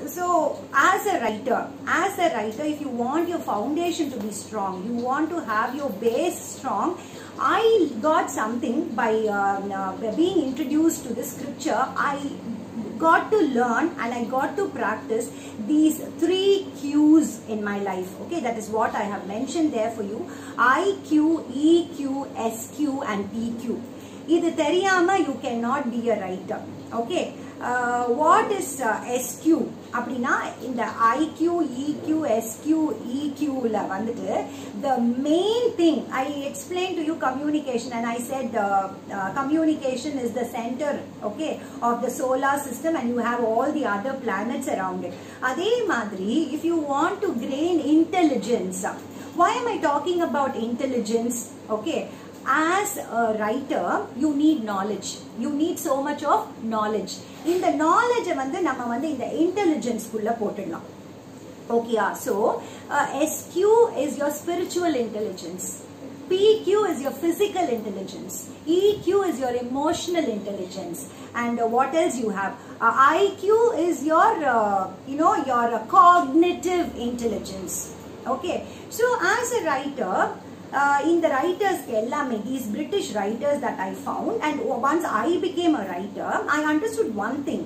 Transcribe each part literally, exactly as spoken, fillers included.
so as a writer, as a writer, if you want your foundation to be strong, you want to have your base strong, I got something by um, uh, being introduced to the scripture. I got to learn and I got to practice these three Q's in my life. Okay, that is what I have mentioned there for you. I Q, E Q, S Q and P Q. Idu theriyama you cannot be a writer. Okay. Uh, what is uh, S Q? Appadina in the I Q, E Q, S Q, E Q la vandittu, the main thing I explained to you communication, and I said uh, uh, communication is the center, okay, of the solar system, and you have all the other planets around it. Adhe madri, if you want to gain intelligence, why am I talking about intelligence? Okay. As a writer, you need knowledge. You need so much of knowledge. In the knowledge, வந்து நம்ம வந்து இந்த intelligence குள்ள போட்டுடலாம். Okay, so uh, S Q is your spiritual intelligence. P Q is your physical intelligence. E Q is your emotional intelligence. And uh, what else you have? Uh, I Q is your, uh, you know, your uh, cognitive intelligence. Okay, so as a writer, Uh, in the writers, these British writers that I found, and once I became a writer, I understood one thing.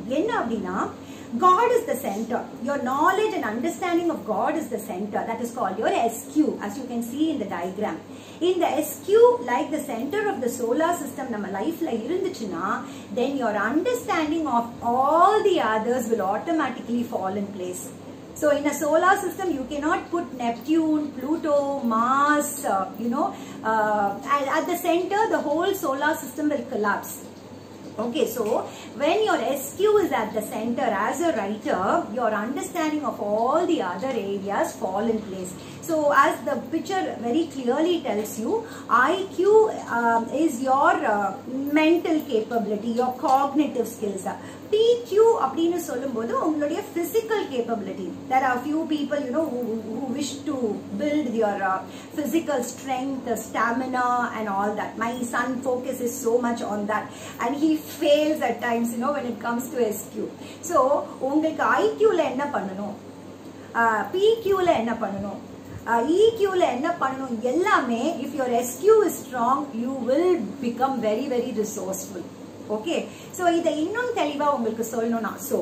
God is the center. Your knowledge and understanding of God is the center. That is called your S Q, as you can see in the diagram. In the S Q, like the center of the solar system, nama life la irunduchina, then your understanding of all the others will automatically fall in place. So in a solar system, you cannot put Neptune, Pluto, Mars, uh, you know, uh, and at the center, the whole solar system will collapse. Okay, so when your S Q is at the center as a writer, your understanding of all the other areas fall in place. So as the picture very clearly tells you, I Q um, is your uh, mental capability, your cognitive skills. P Q அப்படினு சொல்லும்போது உங்களுடைய physical capability. There are few people, you know, who, who wish to build your uh, physical strength, stamina and all that. My son focuses so much on that and he fails at times, you know, when it comes to S Q. So உங்களுக்கு I Q ல என்ன பண்ணணும், uh, P Q ல என்ன பண்ணணும், uh, E Q ல என்ன பண்ணணும், எல்லாமே if your S Q is strong, you will become very very resourceful. Okay, so இதை இன்னும் தெளிவா உங்களுக்கு சொல்லணும்னா, so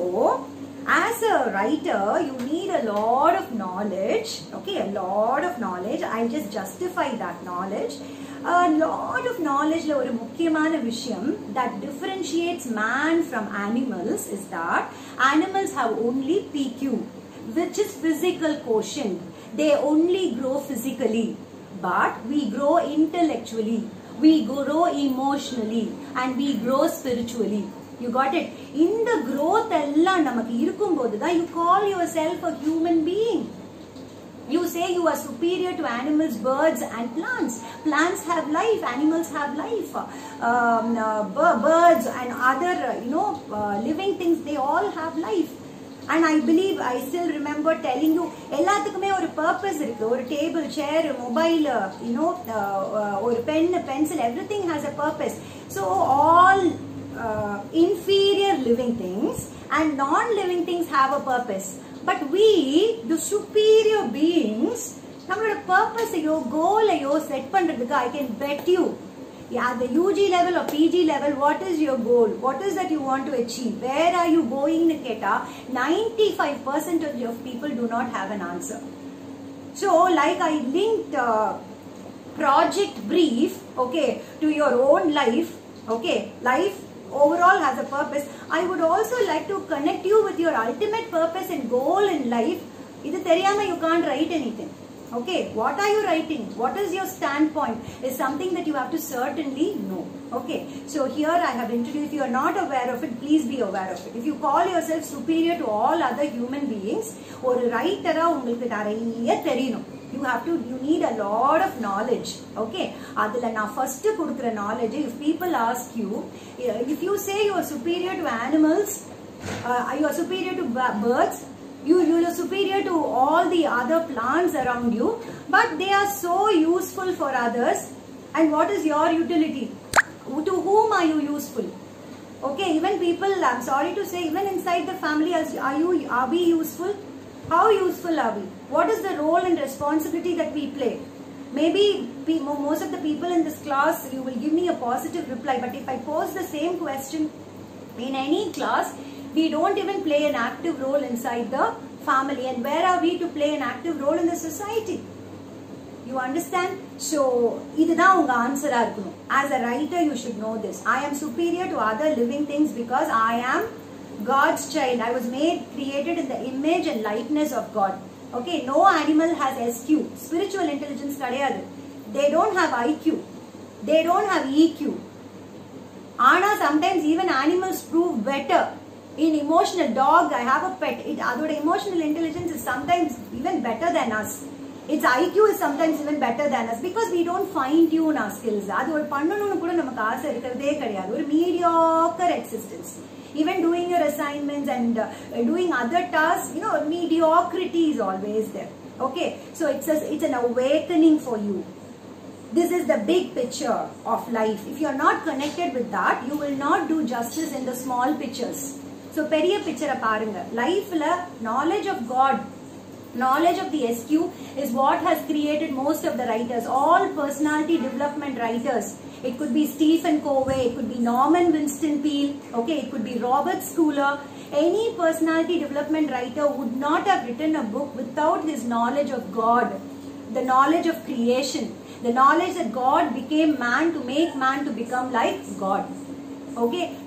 as a writer you need a lot of knowledge. Okay, a lot of knowledge. I just justify that knowledge. A lot of knowledge la ஒரு முக்கியமான விஷயம் that differentiates man from animals is that animals have only P Q, which is physical quotient. They only grow physically, but we grow intellectually, we grow emotionally, and we grow spiritually. You got it? In the growth எல்லாம் நமக்கு இருக்கும்போது தான் you call yourself a human being. You say you are superior to animals, birds and plants. Plants have life, animals have life. Um, uh, birds and other, uh, you know, uh, living things, they all have life. And I believe, I still remember telling you, எல்லாத்துக்குமே ஒரு purpose இருக்கு. ஒரு table, chair, mobile, you know, ஒரு pen, pencil, everything has a purpose. So all uh, inferior living things and non-living things have a purpose. But we, the superior beings, நம்மளோட purpose ஐயோ, goal ஐயோ set பண்றதுக்கு, I can bet you, yeah, the U G level or P G level, what is your goal? What is that you want to achieve? Where are you going? Niketa, ninety-five percent of people do not have an answer. So, like I linked uh, project brief, okay, to your own life, okay, life overall has a purpose. I would also like to connect you with your ultimate purpose and goal in life. Idu theriyama you can't write anything. Okay, what are you writing? What is your standpoint? Is something that you have to certainly know. Okay, so here I have introduced. If you are not aware of it, please be aware of it. If you call yourself superior to all other human beings, or writer உங்களுக்கு நிறைய தெரியணும். You have to, you need a lot of knowledge. Okay, adula na first kudukra knowledge. If people ask you, if you say you are superior to animals, uh, you are superior to birds, You, you are superior to all the other plants around you, but they are so useful for others. And what is your utility? To whom are you useful? Okay, even people, I'm sorry to say, even inside the family, are you, are we useful? How useful are we? What is the role and responsibility that we play? Maybe most of the people in this class, you will give me a positive reply, but if I pose the same question in any class, we don't even play an active role inside the family. And where are we to play an active role in the society? You understand? So, this is your answer. As a writer, you should know this. I am superior to other living things because I am God's child. I was made, created in the image and likeness of God. Okay, no animal has S Q. Spiritual intelligence kadayadu. They don't have I Q. They don't have E Q. Ana, sometimes even animals prove better. In emotional, dog, I have a pet. It, adhoda emotional intelligence is sometimes even better than us. Its I Q is sometimes even better than us because we don't fine tune our skills. That's why we mediocre existence. Even doing your assignments and uh, doing other tasks, you know, mediocrity is always there. Okay, so it's a, it's an awakening for you. This is the big picture of life. If you are not connected with that, you will not do justice in the small pictures. So, periya picture parunga. Life la knowledge of God, knowledge of the S Q is what has created most of the writers. All personality development writers. It could be Stephen Covey, it could be Norman Winston Peale, okay, it could be Robert Schuller. Any personality development writer would not have written a book without his knowledge of God, the knowledge of creation, the knowledge that God became man to make man to become like God. Okay,